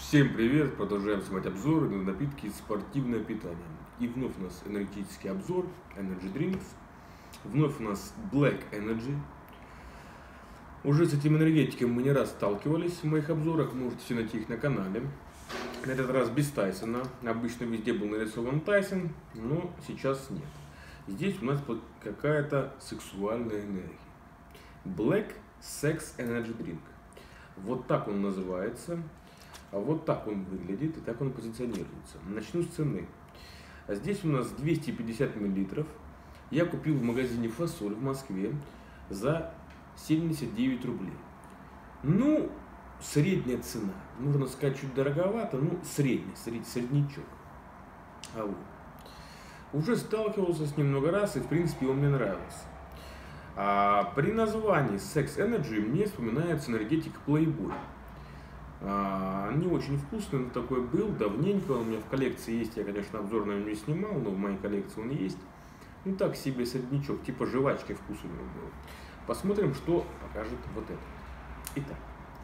Всем привет! Продолжаем снимать обзоры на напитки спортивное питание. И вновь у нас энергетический обзор Energy Drinks. Вновь у нас Black Energy. Уже с этим энергетиком мы не раз сталкивались в моих обзорах. Можете все найти их на канале. На этот раз без Тайсона. Обычно везде был нарисован Тайсон, но сейчас нет. Здесь у нас какая-то сексуальная энергия. Black Sex Energy Drink. Вот так он называется. А вот так он выглядит и так он позиционируется. Начну с цены. Здесь у нас 250 мл. Я купил в магазине Фасоль в Москве за 79 рублей. Ну, средняя цена. Нужно сказать, чуть дороговато, ну, среднячок. А вот. Уже сталкивался с ним много раз, и в принципе он мне нравился. А при названии Sex Energy мне вспоминается энергетик Playboy. Не очень вкусный, но такой был, давненько, он у меня в коллекции есть, я, конечно, обзор на него не снимал, но в моей коллекции он есть. Ну так себе среднячок, типа жвачки вкус у него был. Посмотрим, что покажет вот это. Итак,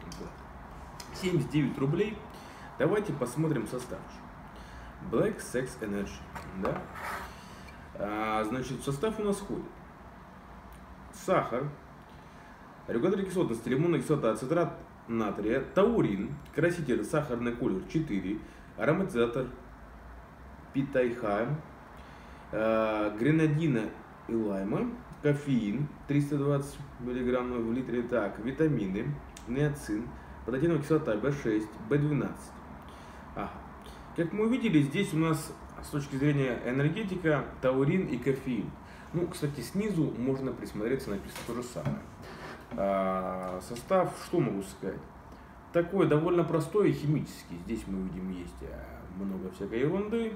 79 рублей. Давайте посмотрим состав. Black Sex Energy, да? Значит, в состав у нас входит сахар, регулятор кислотности, лимонная кислота, ацетрат натрия, таурин, краситель сахарный колер 4, ароматизатор питайхайм, гренадина и лайма, кофеин 320 мг в литре, так, витамины, ниацин, пататиновая кислота B6, B12. Как мы увидели, здесь у нас с точки зрения энергетика таурин и кофеин. Ну, кстати, снизу можно присмотреться, написано то же самое. Состав, что могу сказать? Такой довольно простой и химический. Здесь мы видим есть много всякой ерунды.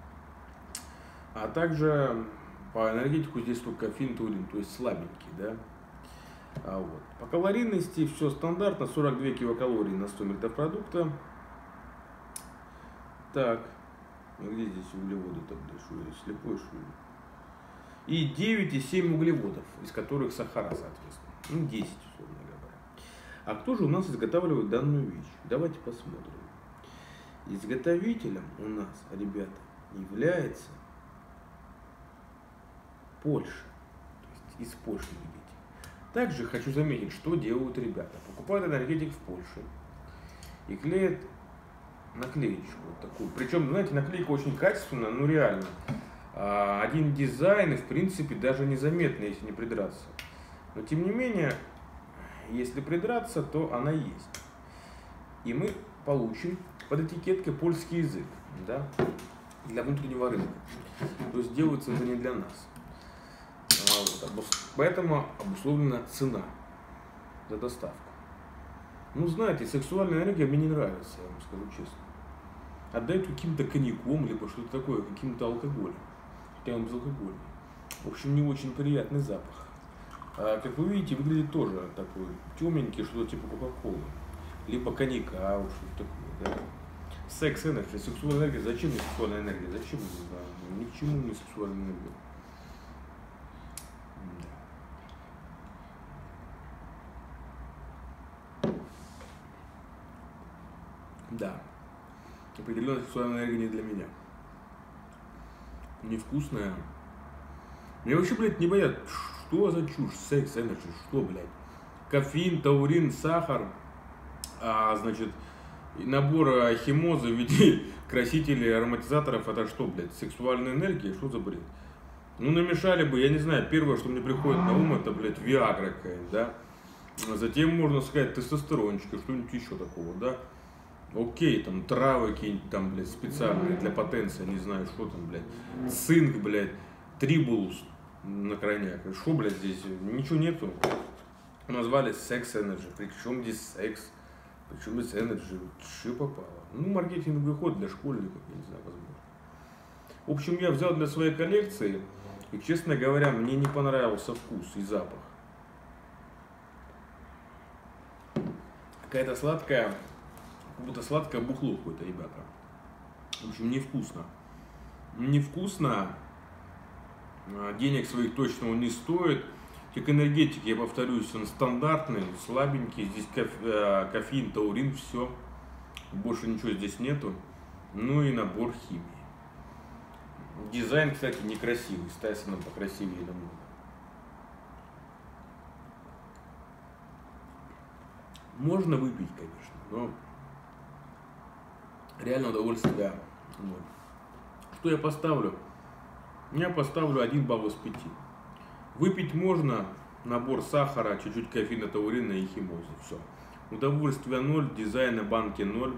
А также по энергетику здесь только кофеин, таурин, то есть слабенький, да? Вот. По калорийности все стандартно, 42 килокалории на 100 мл продукта. Так, где здесь углеводы-то, что я слепой, что ли? И 9,7 углеводов, из которых сахара, соответственно. Ну, 10, условно говоря. А кто же у нас изготавливает данную вещь? Давайте посмотрим. Изготовителем у нас, ребята, является Польша. То есть из Польши энергетик. Также хочу заметить, что делают ребята. Покупают энергетик в Польше и клеят наклеечку вот такую. Причем, знаете, наклейка очень качественная, ну реально. Один дизайн и, в принципе, даже незаметно, если не придраться. Но, тем не менее, если придраться, то она есть. И мы получим под этикеткой польский язык, да, для внутреннего рынка. То есть делается это не для нас. Поэтому обусловлена цена за доставку. Ну, знаете, сексуальная энергия мне не нравится, я вам скажу честно. Отдают каким-то коньяком, либо что-то такое, каким-то алкоголем. Хотя он безалкогольный. В общем, не очень приятный запах. Как вы видите, выглядит тоже такой темненький, что-то типа кока-колы. Либо коньяка, что-то такое, да. Секс энергия, сексуальная энергия. Зачем мне сексуальная энергия? Зачем мне? Да, ни к чему мне сексуальная энергия. Да. Определенно сексуальная энергия не для меня. Невкусная. Мне вообще, блядь, не понятно, что за чушь, секс, энергия, что, блядь. Кофеин, таурин, сахар, значит, набор химозы в виде красителей, ароматизаторов, это что, блядь, сексуальная энергия, что за бред? Ну, намешали бы, я не знаю, первое, что мне приходит на ум, это, блядь, виагра какая-то, да. Затем, можно сказать, тестостерончики, что-нибудь еще такого, да. Окей, там травы какие-нибудь там, блядь, специальные для потенции, не знаю, что там, блядь. Цинк, блядь, трибулус на крайняк. Что, блядь, здесь? Ничего нету. Назвали секс энерджи. Причем здесь секс? Причем здесь энерджи? Что попало? Ну, маркетинговый ход для школьников, я не знаю, возможно. В общем, я взял для своей коллекции. И, честно говоря, мне не понравился вкус и запах. Какая-то сладкая, как будто сладкое бухло какое-то, ребята. В общем, невкусно. Невкусно. Денег своих точно он не стоит. Как энергетик, я повторюсь, он стандартный, слабенький. Здесь кофеин, таурин, все. Больше ничего здесь нету. Ну и набор химии. Дизайн, кстати, некрасивый. С Тайсоном покрасивее намного. Можно выпить, конечно, но реально удовольствие ноль. Что я поставлю? Я поставлю 1 балл из 5. Выпить можно набор сахара, чуть-чуть кофеина, таурина и химозы. Все. Удовольствие 0, дизайна банки 0,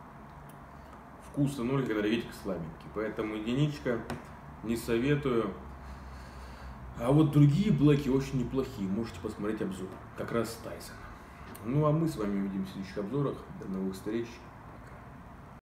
вкуса 0, энергетика слабенький. Поэтому единичка, не советую. А вот другие блэки очень неплохие. Можете посмотреть обзор. Как раз с Тайсона. Ну а мы с вами увидимся в следующих обзорах. До новых встреч.